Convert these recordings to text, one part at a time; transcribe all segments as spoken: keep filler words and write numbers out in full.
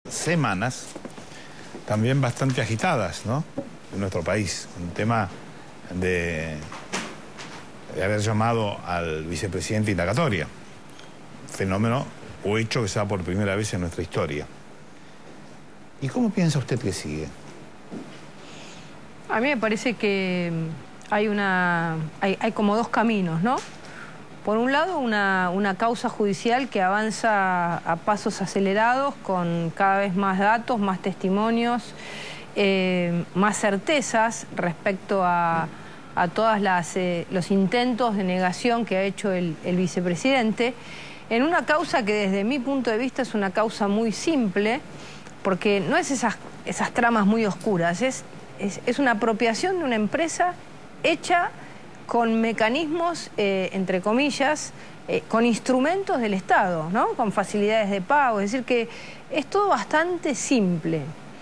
Semanas también bastante agitadas, ¿no?, en nuestro país. Un tema de, de haber llamado al vicepresidente indagatoria. Fenómeno o hecho que se da por primera vez en nuestra historia. ¿Y cómo piensa usted que sigue? A mí me parece que hay, una, hay, hay como dos caminos, ¿no? Por un lado, una, una causa judicial que avanza a pasos acelerados con cada vez más datos, más testimonios, eh, más certezas respecto a, a todos eh, los intentos de negación que ha hecho el, el vicepresidente, en una causa que desde mi punto de vista es una causa muy simple, porque no es esas, esas tramas muy oscuras, es, es, es una apropiación de una empresa hecha con mecanismos, eh, entre comillas, eh, con instrumentos del Estado, ¿no?, con facilidades de pago, es decir que es todo bastante simple.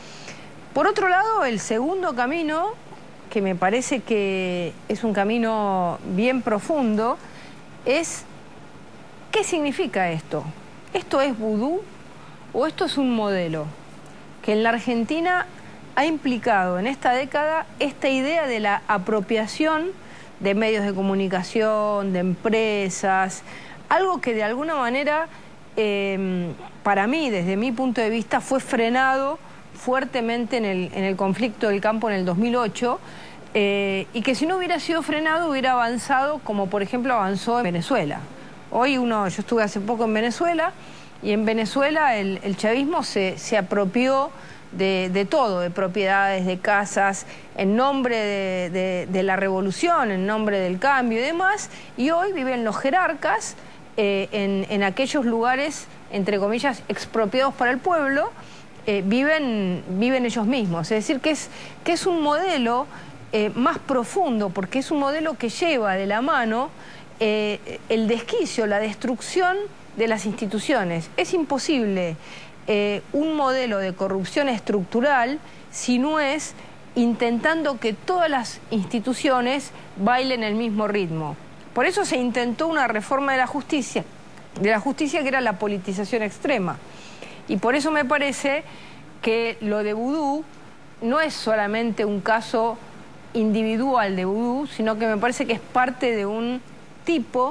Por otro lado, el segundo camino, que me parece que es un camino bien profundo, es ¿qué significa esto? ¿Esto es vudú o esto es un modelo que en la Argentina ha implicado en esta década esta idea de la apropiación de medios de comunicación, de empresas, algo que de alguna manera, eh, para mí, desde mi punto de vista, fue frenado fuertemente en el, en el conflicto del campo en el dos mil ocho, eh, y que si no hubiera sido frenado hubiera avanzado como por ejemplo avanzó en Venezuela. Hoy uno, yo estuve hace poco en Venezuela, y en Venezuela el, el chavismo se, se apropió De, de todo, de propiedades, de casas, en nombre de, de, de la revolución, en nombre del cambio y demás, y hoy viven los jerarcas eh, en, en aquellos lugares, entre comillas, expropiados para el pueblo, eh, viven, viven ellos mismos. Es decir, que es, que es un modelo eh, más profundo, porque es un modelo que lleva de la mano eh, el desquicio, la destrucción de las instituciones. Es imposible Eh, un modelo de corrupción estructural si no es intentando que todas las instituciones bailen el mismo ritmo. Por eso se intentó una reforma de la justicia, de la justicia que era la politización extrema. Y por eso me parece que lo de vudú no es solamente un caso individual de vudú, sino que me parece que es parte de un tipo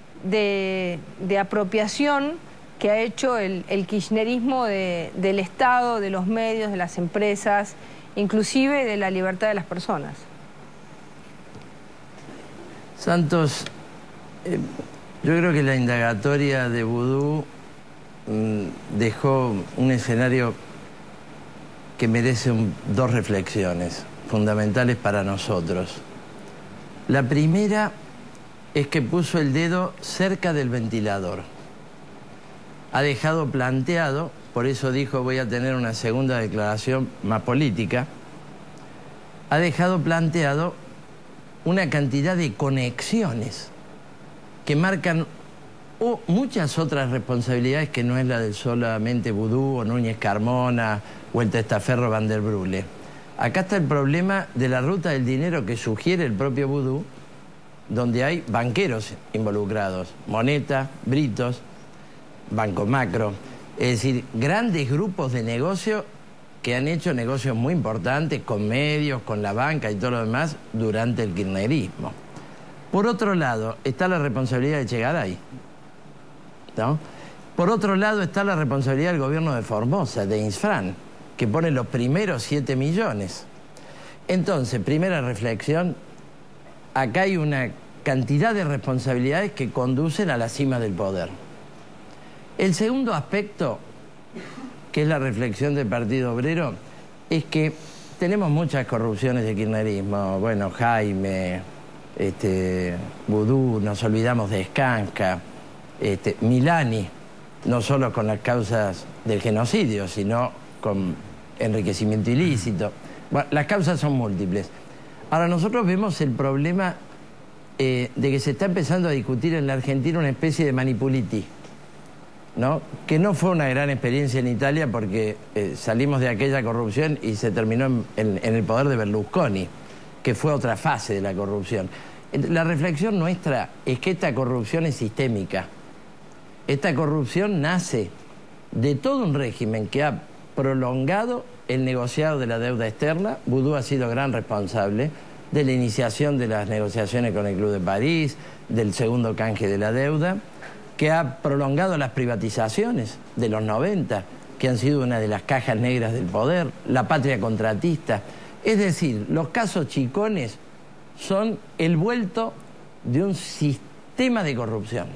de, de apropiación que ha hecho el, el kirchnerismo de, del Estado, de los medios, de las empresas, inclusive de la libertad de las personas. Santos, eh, yo creo que la indagatoria de vudú mmm, dejó un escenario que merece un, dos reflexiones fundamentales para nosotros. La primera es que puso el dedo cerca del ventilador. Ha dejado planteado, por eso dijo voy a tener una segunda declaración más política, ha dejado planteado una cantidad de conexiones que marcan o muchas otras responsabilidades que no es la del solamente vudú o Núñez Carmona o el testaferro Van der Brule. Acá está el problema de la ruta del dinero que sugiere el propio vudú, donde hay banqueros involucrados, Moneta, Britos, Banco Macro, es decir, grandes grupos de negocio que han hecho negocios muy importantes con medios, con la banca y todo lo demás durante el kirchnerismo. Por otro lado, está la responsabilidad de Echegaray, ¿no? Por otro lado, está la responsabilidad del gobierno de Formosa, de Insfran, que pone los primeros siete millones. Entonces, primera reflexión, acá hay una cantidad de responsabilidades que conducen a la cima del poder. El segundo aspecto, que es la reflexión del Partido Obrero, es que tenemos muchas corrupciones de kirchnerismo. Bueno, Jaime, este, vudú, nos olvidamos de Skanska, este, Milani, no solo con las causas del genocidio, sino con enriquecimiento ilícito. Bueno, las causas son múltiples. Ahora, nosotros vemos el problema eh, de que se está empezando a discutir en la Argentina una especie de manipuliti, ¿no?, que no fue una gran experiencia en Italia porque eh, salimos de aquella corrupción y se terminó en, en, en el poder de Berlusconi, que fue otra fase de la corrupción. La reflexión nuestra es que esta corrupción es sistémica. Esta corrupción nace de todo un régimen que ha prolongado el negociado de la deuda externa. Vudú ha sido gran responsable de la iniciación de las negociaciones con el Club de París, del segundo canje de la deuda, que ha prolongado las privatizaciones de los noventa, que han sido una de las cajas negras del poder, la patria contratista. Es decir, los casos chicones son el vuelto de un sistema de corrupción.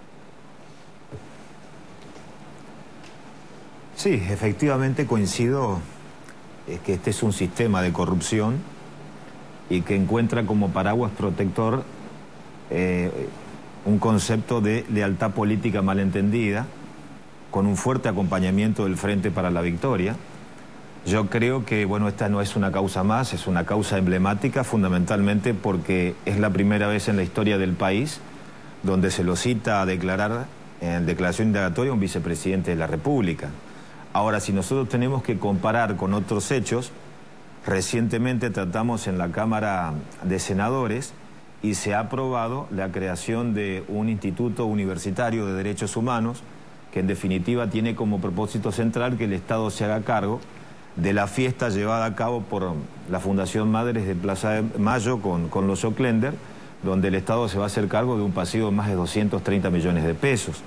Sí, efectivamente coincido eh, que este es un sistema de corrupción y que encuentra como paraguas protector eh, un concepto de lealtad política malentendida, con un fuerte acompañamiento del Frente para la Victoria. Yo creo que, bueno, esta no es una causa más, es una causa emblemática, fundamentalmente porque es la primera vez en la historia del país donde se lo cita a declarar en declaración indagatoria a un vicepresidente de la República. Ahora, si nosotros tenemos que comparar con otros hechos, recientemente tratamos en la Cámara de Senadores y se ha aprobado la creación de un instituto universitario de derechos humanos que en definitiva tiene como propósito central que el Estado se haga cargo de la fiesta llevada a cabo por la Fundación Madres de Plaza de Mayo con, con los Oclender, donde el Estado se va a hacer cargo de un pasivo de más de doscientos treinta millones de pesos.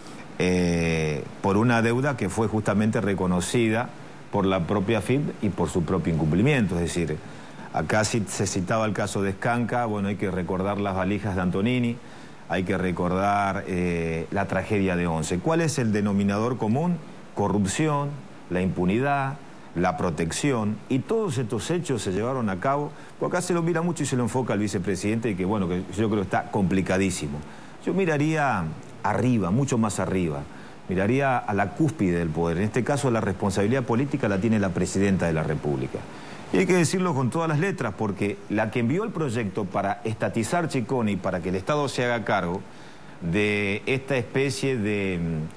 Eh, por una deuda que fue justamente reconocida por la propia F I P y por su propio incumplimiento. Es decir, acá sí se citaba el caso de Escanca, bueno, hay que recordar las valijas de Antonini, hay que recordar eh, la tragedia de Once. ¿Cuál es el denominador común? Corrupción, la impunidad, la protección, y todos estos hechos se llevaron a cabo, porque acá se lo mira mucho y se lo enfoca al vicepresidente, y que bueno, que yo creo que está complicadísimo. Yo miraría arriba, mucho más arriba, miraría a la cúspide del poder. En este caso la responsabilidad política la tiene la presidenta de la República. Y hay que decirlo con todas las letras, porque la que envió el proyecto para estatizar Chicone y para que el Estado se haga cargo de esta especie de,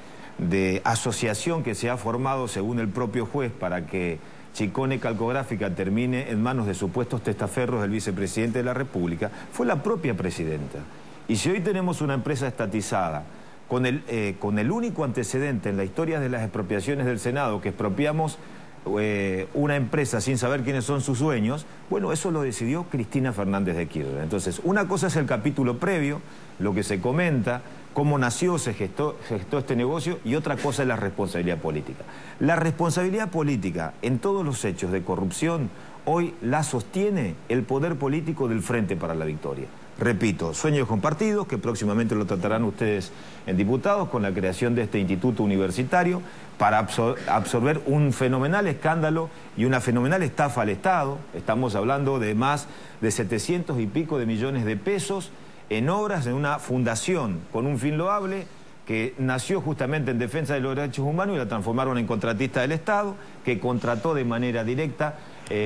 de asociación que se ha formado según el propio juez para que Chicone Calcográfica termine en manos de supuestos testaferros del vicepresidente de la República, fue la propia presidenta. Y si hoy tenemos una empresa estatizada con el, eh, con el único antecedente en la historia de las expropiaciones del Senado, que expropiamos eh, una empresa sin saber quiénes son sus dueños, bueno, eso lo decidió Cristina Fernández de Kirchner. Entonces, una cosa es el capítulo previo, lo que se comenta, cómo nació, se gestó, se gestó este negocio, y otra cosa es la responsabilidad política. La responsabilidad política en todos los hechos de corrupción hoy la sostiene el poder político del Frente para la Victoria. Repito, sueños compartidos, que próximamente lo tratarán ustedes en diputados, con la creación de este instituto universitario para absor absorber un fenomenal escándalo y una fenomenal estafa al Estado. Estamos hablando de más de setecientos y pico de millones de pesos en obras de una fundación con un fin loable que nació justamente en defensa de los derechos humanos y la transformaron en contratista del Estado, que contrató de manera directa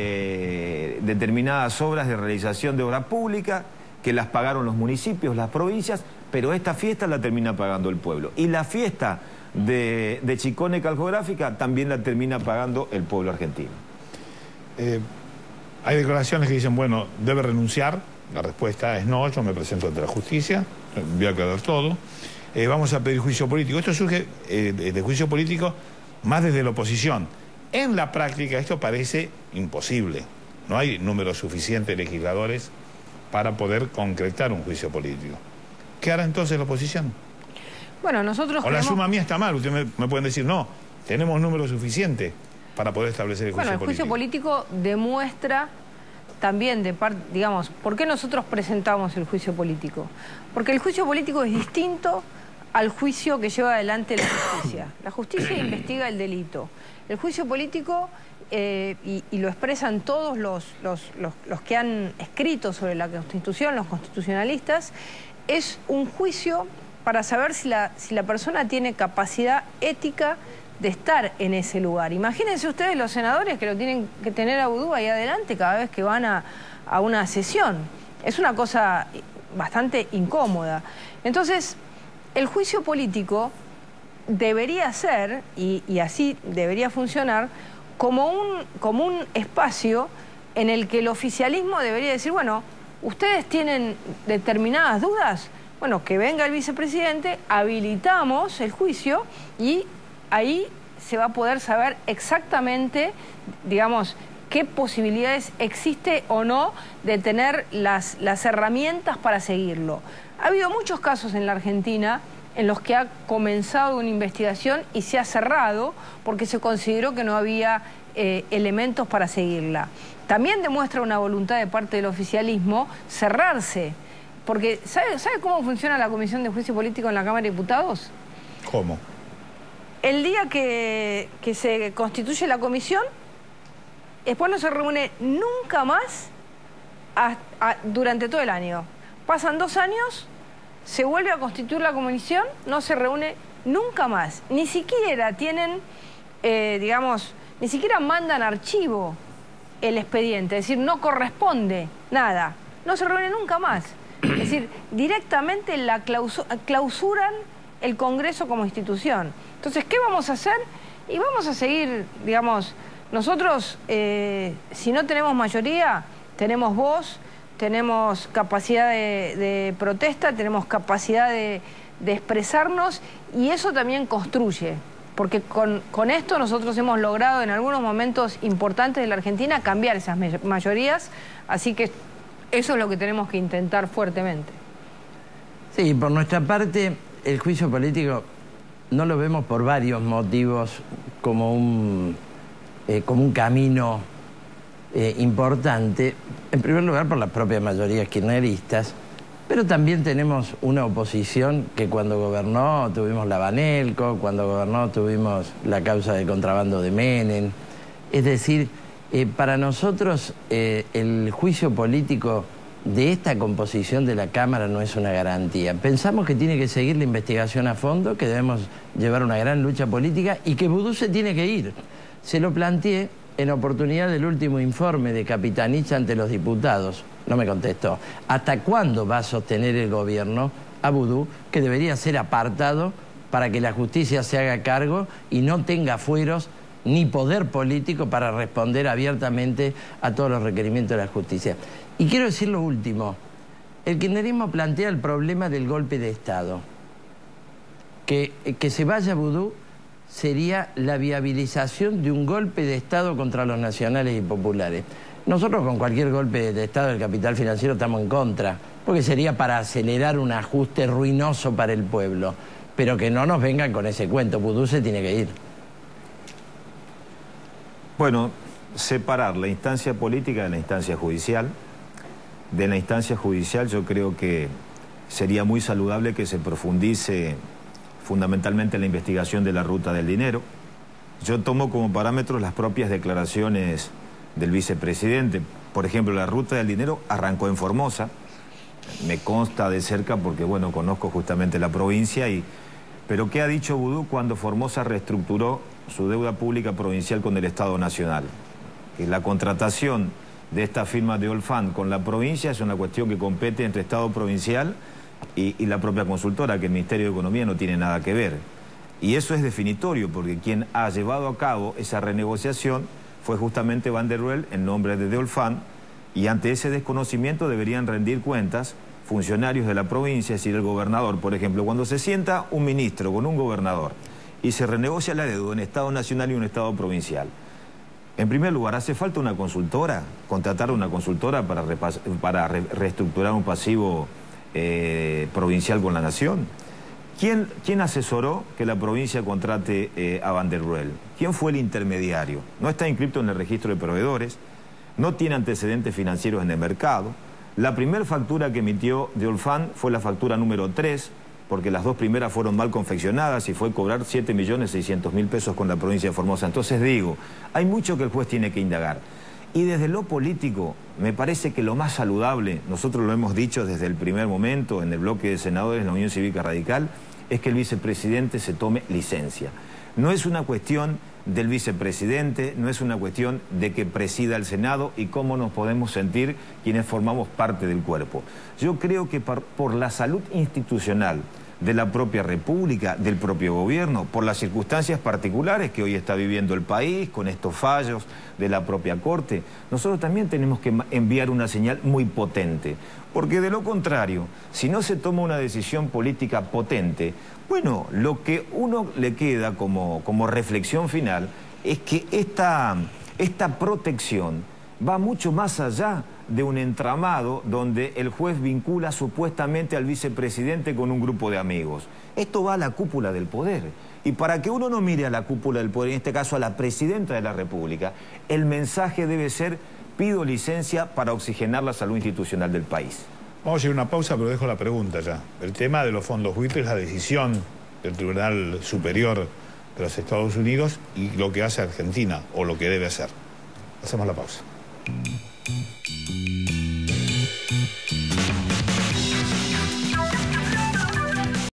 eh, determinadas obras de realización de obra pública, que las pagaron los municipios, las provincias, pero esta fiesta la termina pagando el pueblo. Y la fiesta de, de Chicone Calcográfica también la termina pagando el pueblo argentino. Eh, hay declaraciones que dicen, bueno, debe renunciar. La respuesta es no, yo me presento ante la justicia, voy a aclarar todo. Eh, vamos a pedir juicio político. Esto surge eh, de, de juicio político más desde la oposición. En la práctica esto parece imposible. No hay número suficiente de legisladores para poder concretar un juicio político. ¿Qué hará entonces la oposición? Bueno, nosotros O la creemos... suma mía está mal, ustedes me, me pueden decir, no, tenemos número suficiente para poder establecer el juicio político. Bueno, el juicio político demuestra también, de parte, digamos, ¿por qué nosotros presentamos el juicio político? Porque el juicio político es distinto al juicio que lleva adelante la justicia. La justicia investiga el delito. El juicio político... Eh, y, y lo expresan todos los, los, los, los que han escrito sobre la Constitución, los constitucionalistas, es un juicio para saber si la, si la persona tiene capacidad ética de estar en ese lugar. Imagínense ustedes los senadores que lo tienen que tener a Vudú ahí adelante cada vez que van a, a una sesión. Es una cosa bastante incómoda. Entonces, el juicio político debería ser, y, y así debería funcionar, como un, como un espacio en el que el oficialismo debería decir, bueno, ustedes tienen determinadas dudas, bueno, que venga el vicepresidente, habilitamos el juicio y ahí se va a poder saber exactamente, digamos, qué posibilidades existe o no de tener las, las herramientas para seguirlo. Ha habido muchos casos en la Argentina en los que ha comenzado una investigación y se ha cerrado porque se consideró que no había eh, elementos para seguirla. También demuestra una voluntad de parte del oficialismo cerrarse, porque ¿sabe, ¿sabe cómo funciona la Comisión de Juicio Político en la Cámara de Diputados? ¿Cómo? El día que, que se constituye la comisión, después no se reúne nunca más a, a, durante todo el año. Pasan dos años, se vuelve a constituir la comisión, no se reúne nunca más. Ni siquiera tienen, eh, digamos, ni siquiera mandan archivo el expediente, es decir, no corresponde nada. No se reúne nunca más. Es decir, directamente la clausu- clausuran el Congreso como institución. Entonces, ¿qué vamos a hacer? Y vamos a seguir, digamos, nosotros, eh, si no tenemos mayoría, tenemos voz, tenemos capacidad de, de protesta, tenemos capacidad de, de expresarnos, y eso también construye, porque con, con esto nosotros hemos logrado en algunos momentos importantes de la Argentina cambiar esas mayorías, así que eso es lo que tenemos que intentar fuertemente. Sí, por nuestra parte, el juicio político no lo vemos por varios motivos como un, eh, como un camino eh, importante. En primer lugar, por las propias mayorías kirchneristas, pero también tenemos una oposición que cuando gobernó tuvimos la Banelco, cuando gobernó tuvimos la causa del contrabando de Menem. Es decir, eh, para nosotros eh, el juicio político de esta composición de la Cámara no es una garantía. Pensamos que tiene que seguir la investigación a fondo, que debemos llevar una gran lucha política y que Vudú se tiene que ir. Se lo planteé en oportunidad del último informe de Capitanich ante los diputados. No me contestó. ¿Hasta cuándo va a sostener el gobierno a Vudú, que debería ser apartado para que la justicia se haga cargo y no tenga fueros ni poder político para responder abiertamente a todos los requerimientos de la justicia? Y quiero decir lo último. El kirchnerismo plantea el problema del golpe de Estado. Que, que se vaya a Vudú sería la viabilización de un golpe de Estado contra los nacionales y populares. Nosotros con cualquier golpe de Estado del capital financiero estamos en contra, porque sería para acelerar un ajuste ruinoso para el pueblo. Pero que no nos vengan con ese cuento. Vudú se tiene que ir. Bueno, separar la instancia política de la instancia judicial. De la instancia judicial yo creo que sería muy saludable que se profundice fundamentalmente la investigación de la ruta del dinero. Yo tomo como parámetros las propias declaraciones del vicepresidente. Por ejemplo, la ruta del dinero arrancó en Formosa. Me consta de cerca porque, bueno, conozco justamente la provincia. Y, pero ¿qué ha dicho Vudú cuando Formosa reestructuró su deuda pública provincial con el Estado Nacional? Que la contratación de esta firma de Olfan con la provincia es una cuestión que compete entre Estado provincial y, y la propia consultora, que el Ministerio de Economía no tiene nada que ver. Y eso es definitorio, porque quien ha llevado a cabo esa renegociación fue justamente Van der Roel en nombre de Olfan, y ante ese desconocimiento deberían rendir cuentas funcionarios de la provincia, es decir, el gobernador. Por ejemplo, cuando se sienta un ministro con un gobernador y se renegocia la deuda en Estado Nacional y un Estado provincial, en primer lugar, ¿hace falta una consultora? ¿Contratar una consultora para, para re reestructurar un pasivo eh, provincial con la Nación? ¿Quién, ¿Quién asesoró que la provincia contrate eh, a Van der Roel? ¿Quién fue el intermediario? No está inscrito en el registro de proveedores, no tiene antecedentes financieros en el mercado. La primera factura que emitió de Olfan fue la factura número tres, porque las dos primeras fueron mal confeccionadas y fue cobrar siete millones seiscientos mil pesos con la provincia de Formosa. Entonces digo, hay mucho que el juez tiene que indagar. Y desde lo político, me parece que lo más saludable, nosotros lo hemos dicho desde el primer momento en el bloque de senadores de la Unión Cívica Radical, es que el vicepresidente se tome licencia. No es una cuestión del vicepresidente, no es una cuestión de que presida el Senado y cómo nos podemos sentir quienes formamos parte del cuerpo. Yo creo que por, por la salud institucional, de la propia República, del propio gobierno, por las circunstancias particulares que hoy está viviendo el país, con estos fallos de la propia Corte. Nosotros también tenemos que enviar una señal muy potente, porque de lo contrario, si no se toma una decisión política potente, bueno, lo que uno le queda como, como reflexión final es que esta, esta protección va mucho más allá de un entramado donde el juez vincula supuestamente al vicepresidente con un grupo de amigos. Esto va a la cúpula del poder. Y para que uno no mire a la cúpula del poder, en este caso a la presidenta de la República, el mensaje debe ser: pido licencia para oxigenar la salud institucional del país. Vamos a ir a una pausa, pero dejo la pregunta ya. El tema de los fondos buitres, la decisión del Tribunal Superior de los Estados Unidos y lo que hace Argentina, o lo que debe hacer. Hacemos la pausa.